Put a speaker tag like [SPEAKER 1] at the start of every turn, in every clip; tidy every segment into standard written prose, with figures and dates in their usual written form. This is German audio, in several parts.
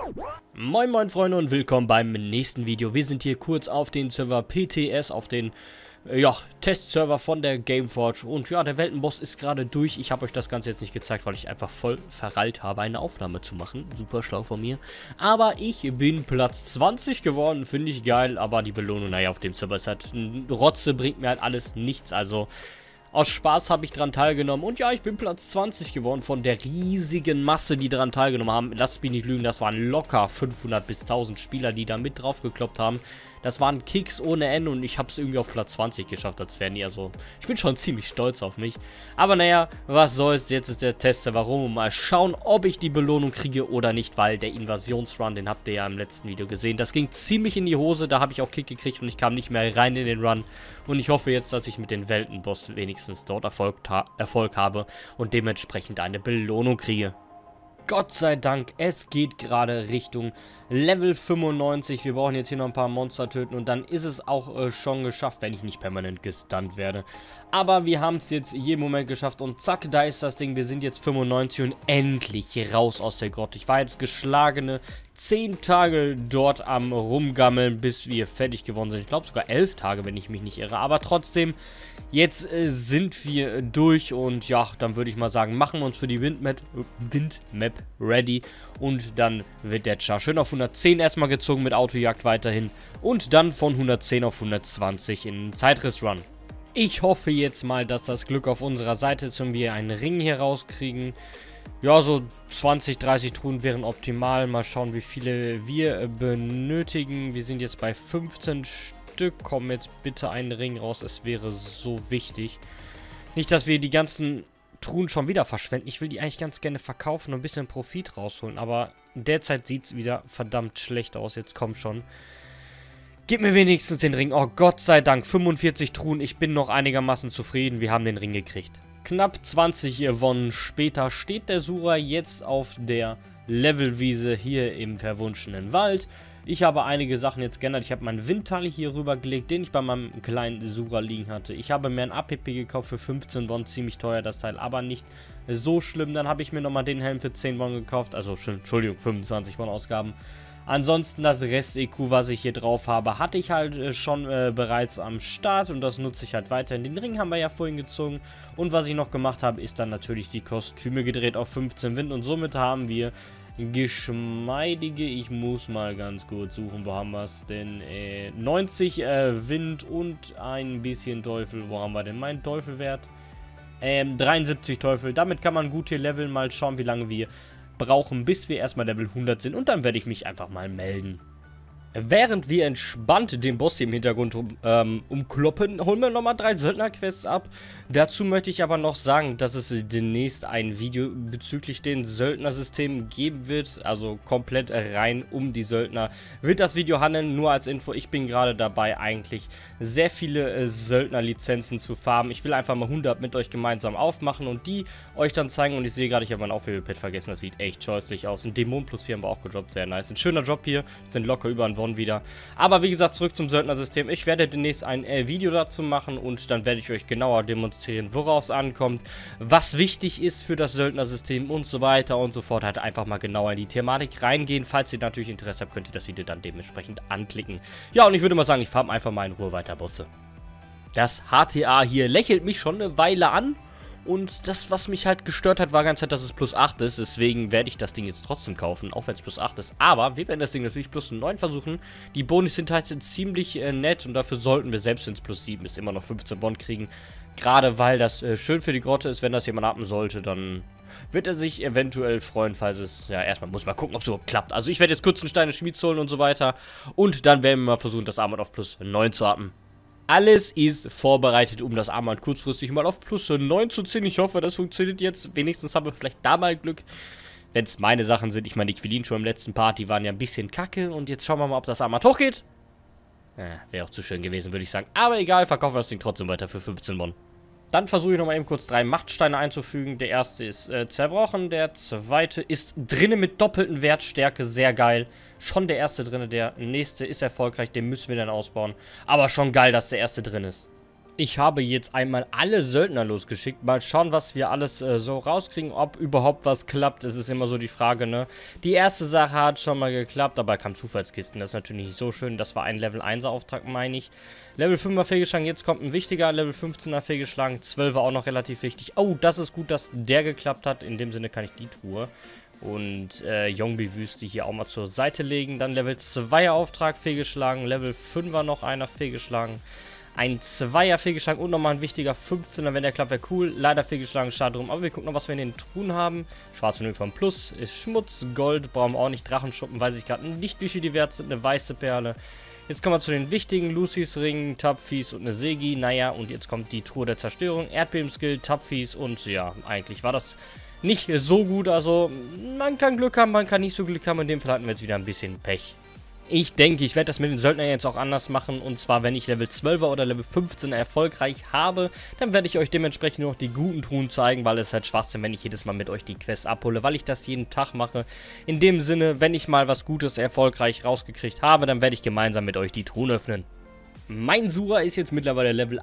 [SPEAKER 1] Moin moin Freunde und willkommen beim nächsten Video. Wir sind hier kurz auf den Server PTS, auf den Testserver von der Gameforge. Und ja, der Weltenboss ist gerade durch. Ich habe euch das Ganze jetzt nicht gezeigt, weil ich einfach voll verrallt habe, eine Aufnahme zu machen. Super schlau von mir. Aber ich bin Platz 20 geworden, finde ich geil. Aber die Belohnung, naja, auf dem Server ist halt Rotze, bringt mir halt alles nichts. Also aus Spaß habe ich dran teilgenommen. Und ja, ich bin Platz 20 geworden von der riesigen Masse, die daran teilgenommen haben. Lasst mich nicht lügen, das waren locker 500 bis 1000 Spieler, die da mit drauf gekloppt haben. Das waren Kicks ohne Ende und ich habe es irgendwie auf Platz 20 geschafft. Das wäre nie, also ich bin schon ziemlich stolz auf mich. Aber naja, was soll's, jetzt ist der Tester, warum? Und mal schauen, ob ich die Belohnung kriege oder nicht, weil der Invasionsrun, den habt ihr ja im letzten Video gesehen, das ging ziemlich in die Hose, da habe ich auch Kick gekriegt und ich kam nicht mehr rein in den Run. Und ich hoffe jetzt, dass ich mit den Weltenboss wenigstens dort Erfolg habe und dementsprechend eine Belohnung kriege. Gott sei Dank, es geht gerade Richtung Level 95. Wir brauchen jetzt hier noch ein paar Monster töten und dann ist es auch schon geschafft, wenn ich nicht permanent gestunt werde. Aber wir haben es jetzt jeden Moment geschafft und zack, da ist das Ding. Wir sind jetzt 95 und endlich raus aus der Grotte. Ich war jetzt geschlagene 10 Tage dort am Rumgammeln, bis wir fertig geworden sind. Ich glaube sogar 11 Tage, wenn ich mich nicht irre. Aber trotzdem, jetzt sind wir durch und ja, dann würde ich mal sagen, machen wir uns für die Windmap ready. Und dann wird der Char schön auf 110 erstmal gezogen mit Autojagd weiterhin. Und dann von 110 auf 120 in Zeitrissrun. Ich hoffe jetzt mal, dass das Glück auf unserer Seite ist und wir einen Ring hier rauskriegen. Ja, so 20, 30 Truhen wären optimal. Mal schauen, wie viele wir benötigen. Wir sind jetzt bei 15 Stück. Komm jetzt bitte einen Ring raus. Es wäre so wichtig. Nicht, dass wir die ganzen Truhen schon wieder verschwenden. Ich will die eigentlich ganz gerne verkaufen und ein bisschen Profit rausholen. Aber derzeit sieht es wieder verdammt schlecht aus. Jetzt komm schon. Gib mir wenigstens den Ring. Oh, Gott sei Dank. 45 Truhen. Ich bin noch einigermaßen zufrieden. Wir haben den Ring gekriegt. Knapp 20 Wochen später steht der Sura jetzt auf der Levelwiese hier im verwunschenen Wald. Ich habe einige Sachen jetzt geändert. Ich habe meinen Windteil hier rübergelegt, den ich bei meinem kleinen Sura liegen hatte. Ich habe mir ein APP gekauft für 15 Wochen, ziemlich teuer das Teil, aber nicht so schlimm. Dann habe ich mir nochmal den Helm für 10 Wochen gekauft, also Entschuldigung, 25 Wochen Ausgaben. Ansonsten das Rest-EQ, was ich hier drauf habe, hatte ich halt schon bereits am Start und das nutze ich halt weiterhin. Den Ring haben wir ja vorhin gezogen und was ich noch gemacht habe, ist dann natürlich die Kostüme gedreht auf 15 Wind und somit haben wir geschmeidige, ich muss mal ganz kurz suchen, wo haben wir es denn, 90 Wind und ein bisschen Teufel, wo haben wir denn meinen Teufelwert? 73 Teufel, damit kann man gut hier leveln, mal schauen, wie lange wir brauchen, bis wir erstmal Level 100 sind und dann werde ich mich einfach mal melden. Während wir entspannt den Boss hier im Hintergrund umkloppen, holen wir nochmal 3 Söldner-Quests ab. Dazu möchte ich aber noch sagen, dass es demnächst ein Video bezüglich den Söldnersystemen geben wird. Also komplett rein um die Söldner wird das Video handeln. Nur als Info, ich bin gerade dabei, eigentlich sehr viele Söldner-Lizenzen zu farmen. Ich will einfach mal 100 mit euch gemeinsam aufmachen und die euch dann zeigen. Und ich sehe gerade, ich habe mein Aufhebepad vergessen. Das sieht echt scheußlich aus. Ein Dämon plus 4 haben wir auch gedroppt. Sehr nice. Ein schöner Job hier. Das sind locker über ein wieder. Aber wie gesagt, zurück zum Söldnersystem. Ich werde demnächst ein Video dazu machen und dann werde ich euch genauer demonstrieren, worauf es ankommt, was wichtig ist für das Söldnersystem und so weiter und so fort. Halt einfach mal genauer in die Thematik reingehen. Falls ihr natürlich Interesse habt, könnt ihr das Video dann dementsprechend anklicken. Ja, und ich würde mal sagen, ich farm einfach mal in Ruhe weiter Bosse. Das HTA hier lächelt mich schon eine Weile an. Und das, was mich halt gestört hat, war ganz halt, dass es plus 8 ist. Deswegen werde ich das Ding jetzt trotzdem kaufen, auch wenn es plus 8 ist. Aber wir werden das Ding natürlich plus 9 versuchen. Die Bonis sind halt ziemlich nett und dafür sollten wir, selbst wenn es plus 7 ist, immer noch 15 Bond kriegen. Gerade weil das schön für die Grotte ist. Wenn das jemand haben sollte, dann wird er sich eventuell freuen, falls es, ja, erstmal muss man gucken, ob es überhaupt klappt. Also ich werde jetzt kurz einen Stein des Schmieds holen und so weiter. Und dann werden wir mal versuchen, das Armband auf plus 9 zu haben. Alles ist vorbereitet, um das Armband kurzfristig mal auf plus 9 zu ziehen. Ich hoffe, das funktioniert jetzt. Wenigstens haben wir vielleicht da mal Glück, wenn es meine Sachen sind. Ich meine, die Quillin schon im letzten Part, die waren ja ein bisschen kacke. Und jetzt schauen wir mal, ob das Armband hochgeht. Wäre auch zu schön gewesen, würde ich sagen. Aber egal, verkaufen wir das Ding trotzdem weiter für 15 Bon. Dann versuche ich nochmal eben kurz 3 Machtsteine einzufügen. Der erste ist zerbrochen, der zweite ist drinnen mit doppelten Wertstärke, sehr geil. Schon der erste drinne, der nächste ist erfolgreich, den müssen wir dann ausbauen. Aber schon geil, dass der erste drin ist. Ich habe jetzt einmal alle Söldner losgeschickt. Mal schauen, was wir alles so rauskriegen, ob überhaupt was klappt. Es ist immer so die Frage, ne? Die erste Sache hat schon mal geklappt, aber kam Zufallskisten. Das ist natürlich nicht so schön. Das war ein Level 1er Auftrag, meine ich. Level 5er fehlgeschlagen, jetzt kommt ein wichtiger. Level 15er fehlgeschlagen, 12er auch noch relativ wichtig. Oh, das ist gut, dass der geklappt hat. In dem Sinne kann ich die Truhe und Yongbi-Wüste hier auch mal zur Seite legen. Dann Level 2er Auftrag fehlgeschlagen. Level 5er noch einer fehlgeschlagen. Ein 2er fehlgeschlagen und nochmal ein wichtiger 15er, wenn der klappt, wäre cool. Leider fehlgeschlagen, schade drum. Aber wir gucken noch, was wir in den Truhen haben. Schwarze Uniform Plus ist Schmutz, Gold, brauchen wir auch nicht. Drachenschuppen, weiß ich gerade nicht, wie viel die wert sind. Eine weiße Perle. Jetzt kommen wir zu den wichtigen. Lucy's Ring, Tapfis und eine Segi. Naja, und jetzt kommt die Truhe der Zerstörung. Erdbebenskill, Tapfis und ja, eigentlich war das nicht so gut. Also, man kann Glück haben, man kann nicht so Glück haben. In dem Fall hatten wir jetzt wieder ein bisschen Pech. Ich denke, ich werde das mit den Söldnern jetzt auch anders machen. Und zwar, wenn ich Level 12er oder Level 15er erfolgreich habe, dann werde ich euch dementsprechend nur noch die guten Truhen zeigen, weil es halt Schwachsinn, wenn ich jedes Mal mit euch die Quests abhole, weil ich das jeden Tag mache. In dem Sinne, wenn ich mal was Gutes erfolgreich rausgekriegt habe, dann werde ich gemeinsam mit euch die Truhen öffnen. Mein Sura ist jetzt mittlerweile Level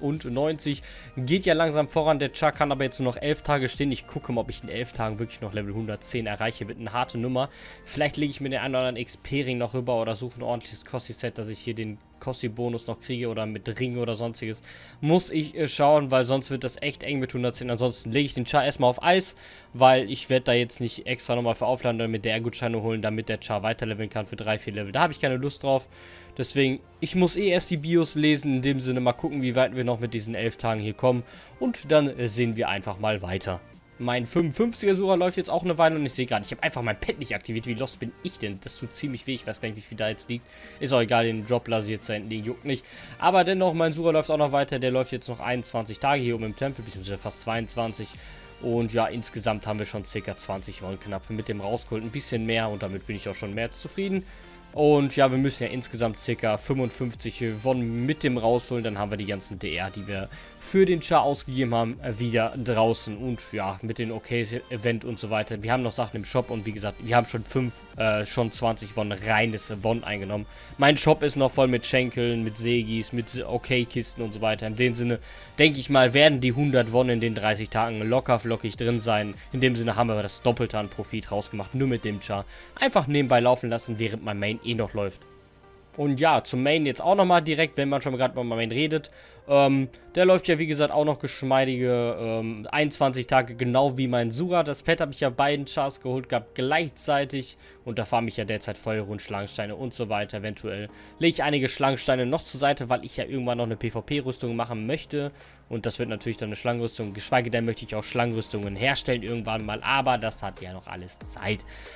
[SPEAKER 1] 98, geht ja langsam voran, der Char kann aber jetzt nur noch 11 Tage stehen. Ich gucke mal, ob ich in 11 Tagen wirklich noch Level 110 erreiche, wird eine harte Nummer. Vielleicht lege ich mir den einen oder anderen XP-Ring noch rüber oder suche ein ordentliches Cossi-Set, dass ich hier den Cossi-Bonus noch kriege oder mit Ring oder sonstiges. Muss ich schauen, weil sonst wird das echt eng mit 110. Ansonsten lege ich den Char erstmal auf Eis, weil ich werde da jetzt nicht extra nochmal für aufladen oder mit der Gutscheine holen, damit der Char weiterleveln kann für 3-4 Level. Da habe ich keine Lust drauf. Deswegen, ich muss erst die Bios lesen, in dem Sinne mal gucken, wie weit wir noch mit diesen 11 Tagen hier kommen. Und dann sehen wir einfach mal weiter. Mein 55er Sura läuft jetzt auch eine Weile und ich sehe gerade, ich habe einfach mein Pad nicht aktiviert. Wie lost bin ich denn? Das tut ziemlich weh. Ich weiß gar nicht, wie viel da jetzt liegt. Ist auch egal, den Drop lasse ich jetzt da hinten liegen, juckt nicht. Aber dennoch, mein Sura läuft auch noch weiter. Der läuft jetzt noch 21 Tage hier oben im Tempel, beziehungsweise fast 22. Und ja, insgesamt haben wir schon ca. 20 Wollen knapp mit dem rausgeholt. Ein bisschen mehr und damit bin ich auch schon mehr als zufrieden. Und ja, wir müssen ja insgesamt ca. 55 Won mit dem rausholen. Dann haben wir die ganzen DR, die wir für den Char ausgegeben haben, wieder draußen. Und ja, mit den Okay-Event und so weiter. Wir haben noch Sachen im Shop und wie gesagt, wir haben schon 20 Won reines Won eingenommen. Mein Shop ist noch voll mit Schenkeln, mit Segis, mit Okay-Kisten und so weiter. In dem Sinne, denke ich mal, werden die 100 Won in den 30 Tagen locker flockig drin sein. In dem Sinne haben wir das Doppelte an Profit rausgemacht, nur mit dem Char. Einfach nebenbei laufen lassen, während mein Main noch läuft. Und ja, zum Main jetzt auch nochmal direkt, wenn man schon gerade über Main redet. Der läuft ja wie gesagt auch noch geschmeidige 21 Tage, genau wie mein Sura. Das Pad habe ich ja beiden Chars geholt gehabt gleichzeitig. Und da farme ich ja derzeit Feuerrund, Schlangensteine und so weiter. Eventuell lege ich einige Schlangensteine noch zur Seite, weil ich ja irgendwann noch eine PvP-Rüstung machen möchte. Und das wird natürlich dann eine Schlangenrüstung. Geschweige denn möchte ich auch Schlangenrüstungen herstellen irgendwann mal. Aber das hat ja noch alles Zeit.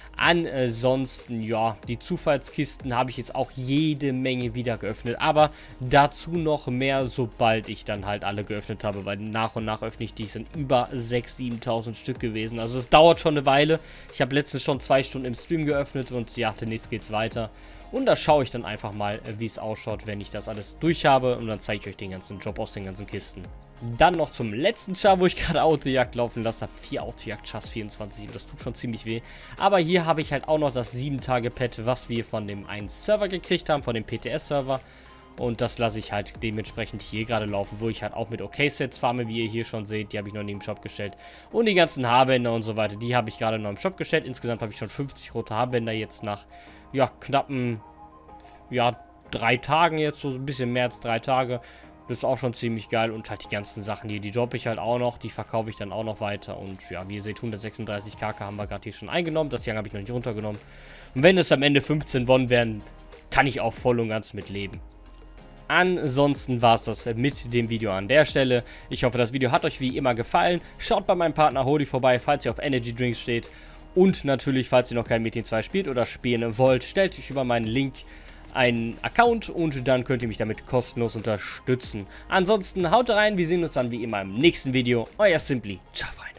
[SPEAKER 1] Ansonsten, ja, die Zufallskisten habe ich jetzt auch jede Menge wieder geöffnet. Aber dazu noch mehr, sobald ich dann halt alle geöffnet habe. Weil nach und nach öffne ich die. Es sind über 6.000, 7.000 Stück gewesen. Also es dauert schon eine Weile. Ich habe letztens schon 2 Stunden im Stream geöffnet. Und ja, demnächst geht's weiter. Und da schaue ich dann einfach mal, wie es ausschaut, wenn ich das alles durch habe. Und dann zeige ich euch den ganzen Job aus den ganzen Kisten. Dann noch zum letzten Char, wo ich gerade Autojagd laufen lasse. Habe 4 Autojagd-Chars, 24. Das tut schon ziemlich weh. Aber hier habe ich halt auch noch das 7-Tage-Pad, was wir von dem einen Server gekriegt haben, von dem PTS-Server. Und das lasse ich halt dementsprechend hier gerade laufen, wo ich halt auch mit OK-Sets farme, wie ihr hier schon seht. Die habe ich noch nie im Shop gestellt. Und die ganzen Haarbänder und so weiter, die habe ich gerade noch im Shop gestellt. Insgesamt habe ich schon 50 rote Haarbänder jetzt nach, ja, knappen, ja, 3 Tagen jetzt, so ein bisschen mehr als 3 Tage. Das ist auch schon ziemlich geil und halt die ganzen Sachen hier, die droppe ich halt auch noch, die verkaufe ich dann auch noch weiter und ja, wie ihr seht, 136 KK haben wir gerade hier schon eingenommen, das Jahr habe ich noch nicht runtergenommen. Und wenn es am Ende 15 Won werden, kann ich auch voll und ganz mit leben. Ansonsten war es das mit dem Video an der Stelle. Ich hoffe, das Video hat euch wie immer gefallen. Schaut bei meinem Partner Hodi vorbei, falls ihr auf Energy Drinks steht. Und natürlich, falls ihr noch kein Metin 2 spielt oder spielen wollt, stellt euch über meinen Link einen Account und dann könnt ihr mich damit kostenlos unterstützen. Ansonsten haut rein, wir sehen uns dann wie immer im nächsten Video. Euer Simply. Ciao, Freunde.